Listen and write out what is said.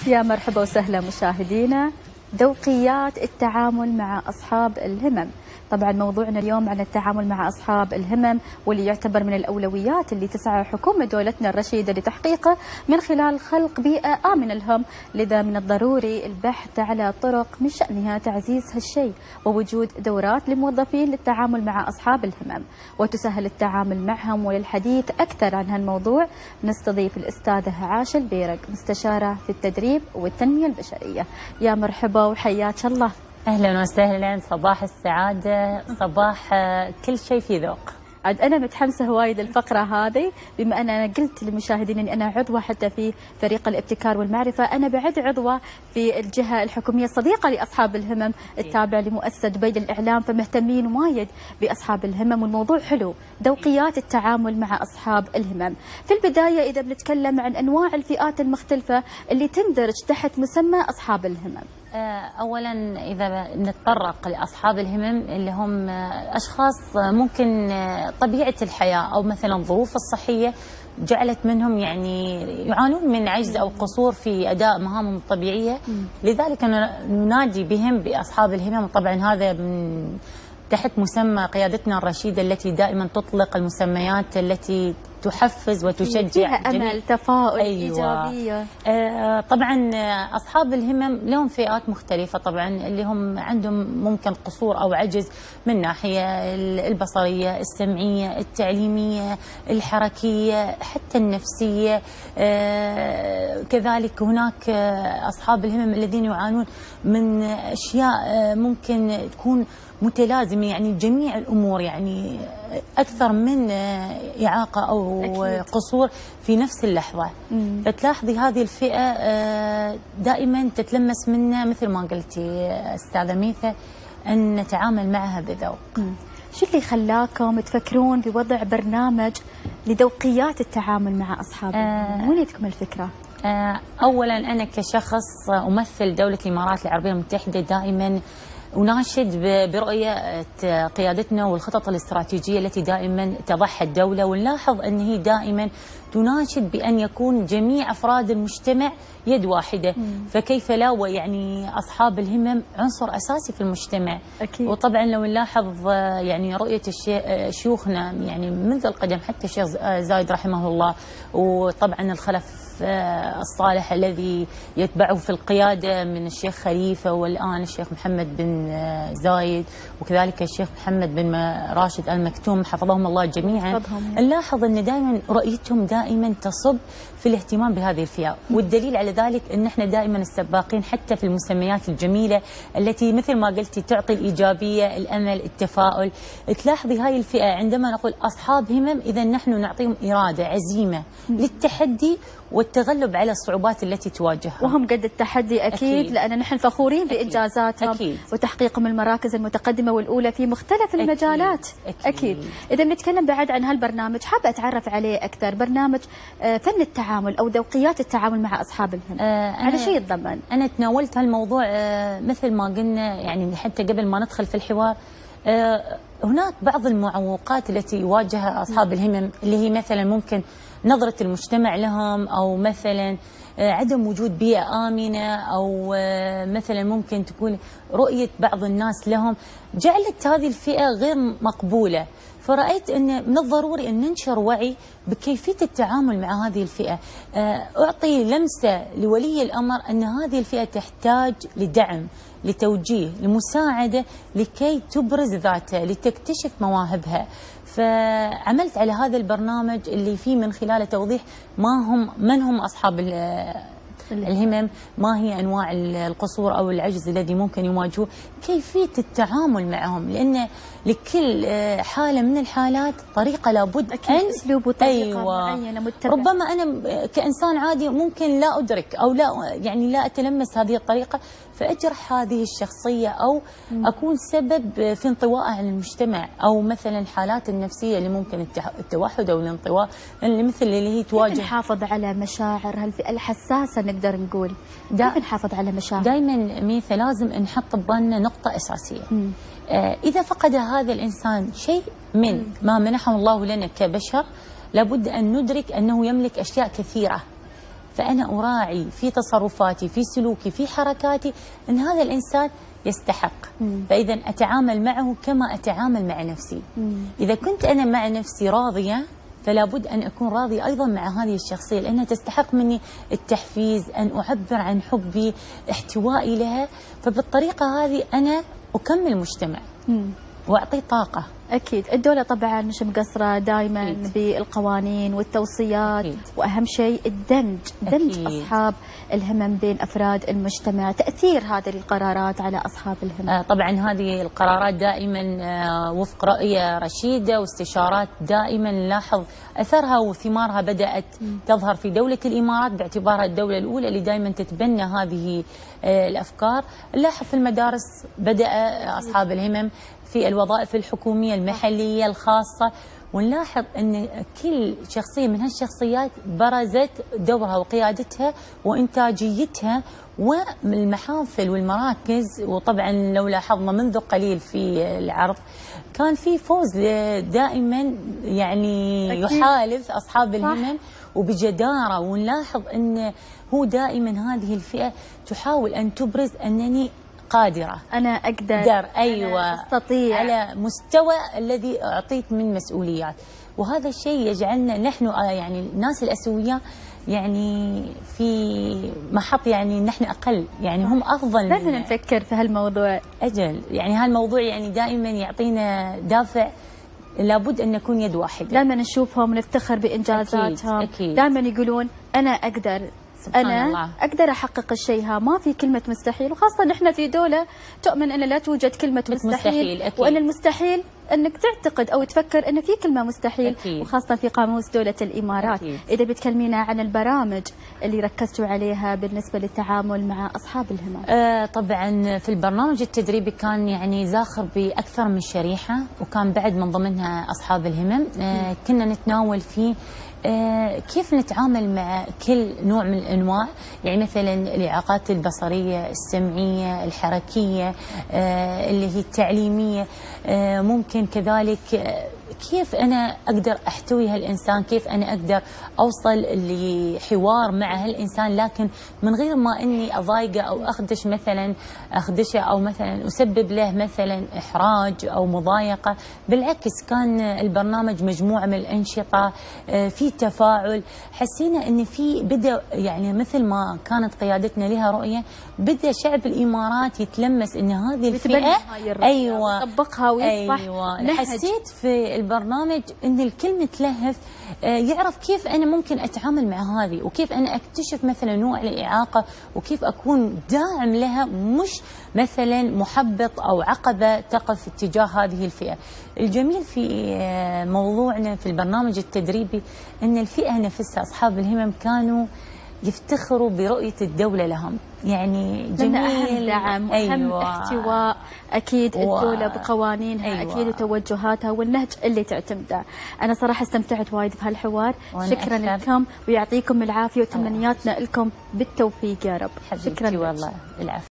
يا مرحبا وسهلا مشاهدينا. ذوقيات التعامل مع أصحاب الهمم. طبعا موضوعنا اليوم عن التعامل مع أصحاب الهمم، واللي يعتبر من الأولويات اللي تسعى حكومة دولتنا الرشيدة لتحقيقه من خلال خلق بيئة آمنة لهم. لذا من الضروري البحث على طرق من شأنها تعزيز هالشيء، ووجود دورات للموظفين للتعامل مع أصحاب الهمم وتسهل التعامل معهم. وللحديث أكثر عن هالموضوع نستضيف الأستاذة عاشة البيرق، مستشارة في التدريب والتنمية البشرية. يا مرحبا وحياك الله. أهلا وسهلا، صباح السعادة، صباح كل شيء في ذوق. عاد أنا متحمسة هوايد الفقرة هذه، بما أن أنا قلت للمشاهدين أني أنا عضوة حتى في فريق الابتكار والمعرفة. أنا بعد عضوة في الجهة الحكومية الصديقة لأصحاب الهمم التابعة لمؤسسة دبي للإعلام، فمهتمين وايد بأصحاب الهمم، والموضوع حلو، ذوقيات التعامل مع أصحاب الهمم. في البداية إذا بنتكلم عن أنواع الفئات المختلفة اللي تندرج تحت مسمى أصحاب الهمم. أولا إذا نتطرق لأصحاب الهمم اللي هم أشخاص ممكن طبيعة الحياة أو مثلا الظروف الصحية جعلت منهم يعني يعانون من عجز أو قصور في أداء مهامهم الطبيعية، لذلك ننادي بهم بأصحاب الهمم. طبعا هذا من تحت مسمى قيادتنا الرشيدة التي دائما تطلق المسميات التي تحفز وتشجع، فيها أمل، تفاؤل، أيوة. إيجابية. طبعا أصحاب الهمم لهم فئات مختلفة، طبعا اللي هم عندهم ممكن قصور أو عجز من الناحية البصرية، السمعية، التعليمية، الحركية، حتى النفسية. كذلك هناك أصحاب الهمم الذين يعانون من أشياء ممكن تكون متلازمة، يعني جميع الأمور، يعني أكثر من إعاقة أو أكيد قصور في نفس اللحظة. فتلاحظي هذه الفئة دائما تتلمس منا مثل ما قلتي أستاذة ميثا أن نتعامل معها بذوق. شو اللي خلاكم تفكرون بوضع برنامج لذوقيات التعامل مع أصحاب الهمم؟ وين تكمل الفكرة؟ أولا أنا كشخص أمثل دولة الإمارات العربية المتحدة دائما وناشد برؤية قيادتنا والخطط الاستراتيجية التي دائما تضعها الدولة، ونلاحظ أن هي دائما تناشد بأن يكون جميع أفراد المجتمع يد واحدة. فكيف لا، ويعني أصحاب الهمم عنصر أساسي في المجتمع. أكيد. وطبعا لو نلاحظ يعني رؤية شيوخنا يعني منذ القدم، حتى الشيخ زايد رحمه الله، وطبعا الخلف الصالح الذي يتبعه في القيادة من الشيخ خليفة، والآن الشيخ محمد بن زايد، وكذلك الشيخ محمد بن راشد المكتوم حفظهم الله جميعا. نلاحظ أن دائما رؤيتهم دائما تصب في الاهتمام بهذه الفئة، والدليل على ذلك أن احنا دائما السباقين حتى في المسميات الجميلة التي مثل ما قلتي تعطي الإيجابية، الأمل، التفاؤل. تلاحظي هاي الفئة عندما نقول أصحاب همم، إذا نحن نعطيهم إرادة، عزيمة للتحدي والتغلب على الصعوبات التي تواجهها، وهم قد التحدي أكيد. لأن نحن فخورين بإنجازاتهم أكيد. وتحقيقهم المراكز المتقدمة والأولى في مختلف المجالات. أكيد. إذا بنتكلم بعد عن هالبرنامج، حابة أتعرف عليه أكثر. برنامج فن التعامل أو ذوقيات التعامل مع أصحاب الهمم، على شيء يتضمن؟ أنا تناولت هالموضوع مثل ما قلنا، يعني حتى قبل ما ندخل في الحوار. هناك بعض المعوقات التي يواجهها أصحاب الهمم، اللي هي مثلا ممكن نظرة المجتمع لهم، أو مثلا عدم وجود بيئة آمنة، أو مثلا ممكن تكون رؤية بعض الناس لهم جعلت هذه الفئة غير مقبولة. فرأيت أن من الضروري أن ننشر وعي بكيفية التعامل مع هذه الفئة، أعطي لمسة لولي الأمر أن هذه الفئة تحتاج لدعم، لتوجيه، لمساعدة لكي تبرز ذاتها، لتكتشف مواهبها. فعملت على هذا البرنامج اللي فيه من خلاله توضيح من هم أصحاب الهمم، ما هي أنواع القصور أو العجز الذي ممكن يواجهوه، كيفية التعامل معهم، لأن لكل حالة من الحالات طريقة لابد أن أسلوب وطريقة معينة متبعة. ربما أنا كإنسان عادي ممكن لا أدرك أو لا يعني لا أتلمس هذه الطريقة، فأجرح هذه الشخصية أو أكون سبب في انطوائها عن المجتمع، أو مثلا الحالات النفسية اللي ممكن التوحد أو الانطواء اللي مثل اللي هي تواجه. كيف نحافظ على مشاعر هالفئة الحساسة؟ نقدر نقول كيف نحافظ على مشاعر؟ دائما ميثا لازم نحط ببالنا نقطة أساسية. إذا فقد هذا الإنسان شيء من ما منحه الله لنا كبشر، لابد أن ندرك أنه يملك أشياء كثيرة. فأنا أراعي في تصرفاتي، في سلوكي، في حركاتي أن هذا الإنسان يستحق. فإذا أتعامل معه كما أتعامل مع نفسي. إذا كنت أنا مع نفسي راضية، فلا بد أن أكون راضية أيضا مع هذه الشخصية، لأنها تستحق مني التحفيز، أن أعبر عن حبي، احتوائي لها. فبالطريقة هذه أنا أكمل مجتمع وأعطيه طاقة. أكيد الدولة طبعا مش مقصرة دائما بالقوانين والتوصيات. أكيد. وأهم شيء دمج أصحاب الهمم بين أفراد المجتمع. تأثير هذه القرارات على أصحاب الهمم، طبعا هذه القرارات دائما وفق رؤية رشيدة واستشارات دائما نلاحظ أثرها وثمارها بدأت تظهر في دولة الإمارات باعتبارها الدولة الأولى اللي دائما تتبنى هذه الأفكار. نلاحظ في المدارس بدأ أصحاب الهمم في الوظائف الحكومية المحلية الخاصة، ونلاحظ أن كل شخصية من هالشخصيات برزت دورها وقيادتها وإنتاجيتها والمحافل والمراكز. وطبعا لو لاحظنا منذ قليل في العرض كان في فوز دائما يعني يحالف أصحاب الهمم وبجدارة. ونلاحظ أن هو دائما هذه الفئة تحاول أن تبرز أنني قادرة، أنا أقدر، أيوة، أنا أستطيع، على مستوى الذي أعطيت من مسؤوليات. وهذا الشيء يجعلنا نحن يعني الناس الأسوياء يعني في محط يعني نحن أقل، يعني هم أفضل. لازم نفكر في هالموضوع. أجل يعني هالموضوع يعني دائما يعطينا دافع، لابد أن نكون يد واحدة. دائما نشوفهم ونفتخر بإنجازاتهم. أكيد. دائما يقولون أنا أقدر، أنا الله. أقدر أحقق الشيء. ما في كلمة مستحيل، وخاصة نحن في دولة تؤمن أن لا توجد كلمة مستحيل وأن المستحيل أنك تعتقد أو تفكر أن في كلمة مستحيل. أكيد. وخاصة في قاموس دولة الإمارات. أكيد. إذا بتكلمينا عن البرامج اللي ركزتوا عليها بالنسبة للتعامل مع أصحاب الهمم. طبعا في البرنامج التدريبي كان يعني زاخر بأكثر من شريحة، وكان بعد من ضمنها أصحاب الهمم. كنا نتناول فيه كيف نتعامل مع كل نوع من الأنواع، يعني مثلا الإعاقات البصرية، السمعية، الحركية، اللي هي التعليمية. ممكن كذلك كيف أنا أقدر أحتوي هالإنسان، كيف أنا أقدر أوصل لحوار مع هالإنسان لكن من غير ما أني أضايقه أو أخدشه أو مثلا أسبب له مثلا إحراج أو مضايقة. بالعكس كان البرنامج مجموعة من الأنشطة، في تفاعل. حسينا أن في بدأ يعني مثل ما كانت قيادتنا لها رؤية، بدأ شعب الإمارات يتلمس أن هذه الفئة أيوة يطبقها ويصبح أيوة. حسيت في البرنامج أن الكل متلهف، يعرف كيف أنا ممكن أتعامل مع هذه، وكيف أنا أكتشف مثلا نوع الإعاقة وكيف أكون داعم لها، مش مثلا محبط أو عقبة تقف اتجاه هذه الفئة. الجميل في موضوعنا في البرنامج التدريبي أن الفئة نفسها أصحاب الهمم كانوا يفتخروا برؤية الدولة لهم، يعني جميل. أهم دعم وأهم احتواء أكيد الدولة بقوانينها. أيوة. أكيد وتوجهاتها والنهج اللي تعتمده. أنا صراحة استمتعت وايد بهالحوار. شكرا لكم ويعطيكم العافية وتمنياتنا لكم بالتوفيق يا رب. شكرا والله، العافية.